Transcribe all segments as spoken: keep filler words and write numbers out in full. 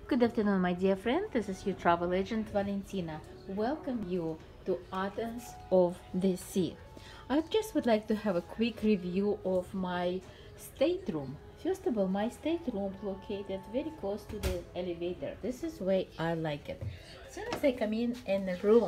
Good afternoon, my dear friend. This is your travel agent Valentina. Welcome you to Athens of the Sea. I just would like to have a quick review of my stateroom. First of all, my stateroom located very close to the elevator. This is why I like it. As soon as I come in in the room,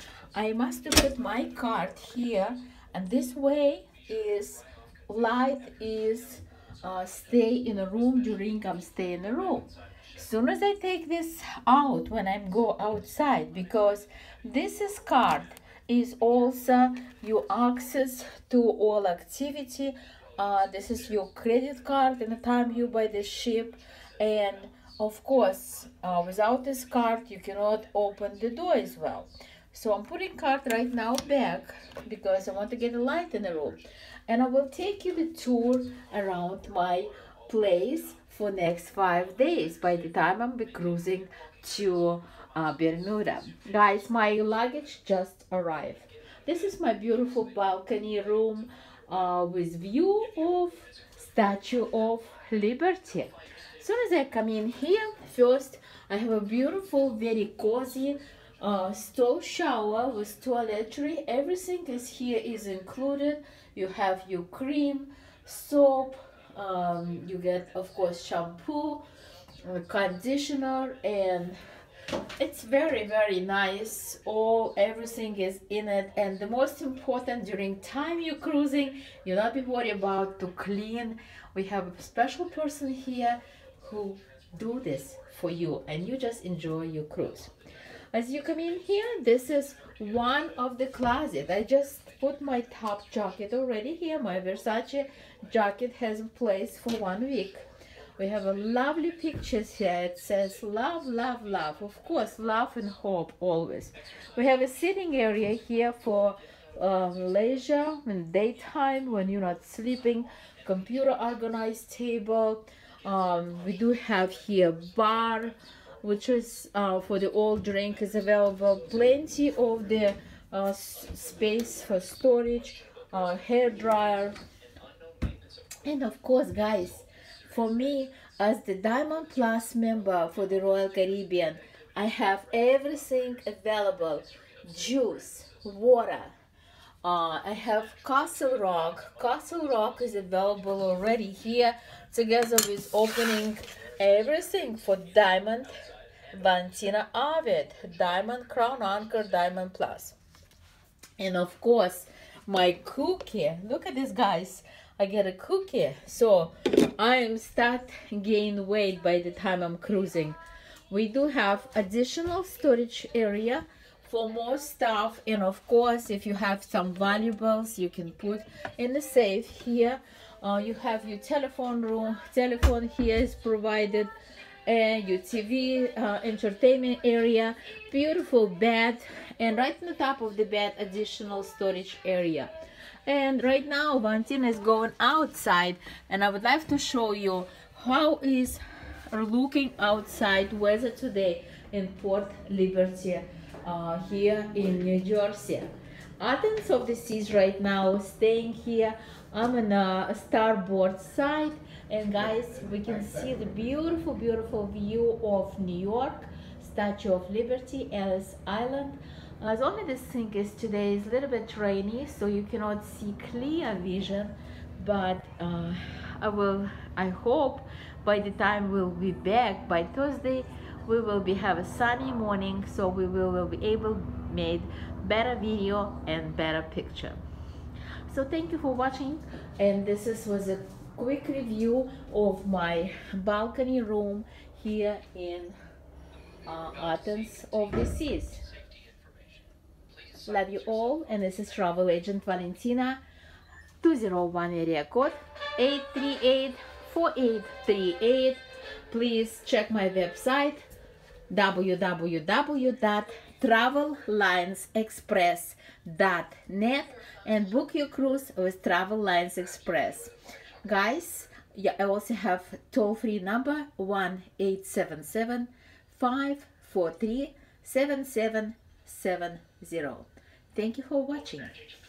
I must put my card here, and this way is light is uh, stay in a room during I'm stay in a room. Soon as I take this out when I go outside, because this is card is also your access to all activity. Uh, this is your credit card in the time you buy the ship, and of course uh, without this card you cannot open the door as well. So I'm putting card right now back because I want to get a light in the room, and I will take you the tour around my place for next five days by the time I'm be cruising to uh, Bermuda. Guys, my luggage just arrived. This is my beautiful balcony room uh, with view of Statue of Liberty. As soon as I come in here, first I have a beautiful, very cozy uh, stall shower with toiletry. Everything is here is included. You have your cream, soap, um, you get of course shampoo, uh, conditioner, and it's very very nice. All everything is in it, and the most important, during time you're cruising, you'll not be worried about to clean. We have a special person here who do this for you, and you just enjoy your cruise. As you come in here, this is one of the closet. I just put my top jacket already here. My Versace jacket has a place for one week. We have a lovely pictures here. It says love, love, love. Of course, love and hope always. We have a sitting area here for uh, leisure in daytime when you're not sleeping. Computer organized table. Um, we do have here bar, which is uh, for the all drink is available. Plenty of the uh, space for storage, uh, hair dryer, and of course, guys, for me as the Diamond Plus member for the Royal Caribbean, I have everything available: juice, water. Uh, I have Castle Rock. Castle Rock is available already here, together with opening everything for Diamond Valentina Avid, Diamond Crown Anchor, Diamond Plus. And of course, my cookie. Look at this, guys. I get a cookie. So I am start gain weight by the time I'm cruising. We do have additional storage area for more stuff, and of course if you have some valuables you can put in the safe here. Uh, you have your telephone room. Telephone here is provided, and your T V, uh, entertainment area, beautiful bed, and right on the top of the bed additional storage area. And right now Valentina is going outside, and I would like to show you how is looking outside weather today in Port Liberty, uh, here in New Jersey. Athens of the Seas right now staying here. I'm on a starboard side, and guys, we can see the beautiful beautiful view of New York, Statue of Liberty, Ellis Island. As only this thing is today is a little bit rainy, so you cannot see clear vision, but uh, I will I hope by the time we'll be back by Thursday we will be have a sunny morning, so we will, will be able made better video and better picture. So thank you for watching, and this is, was a quick review of my balcony room here in uh, Athens of the Seas. Love you all, and this is travel agent Valentina. Two zero one area code eight three eight, four eight three eight. Please check my website w w w dot travel lines express dot net and book your cruise with Travel Lines Express. Guys, yeah, I also have toll-free number one eight seven seven, five four three, seven seven seven zero. Thank you for watching.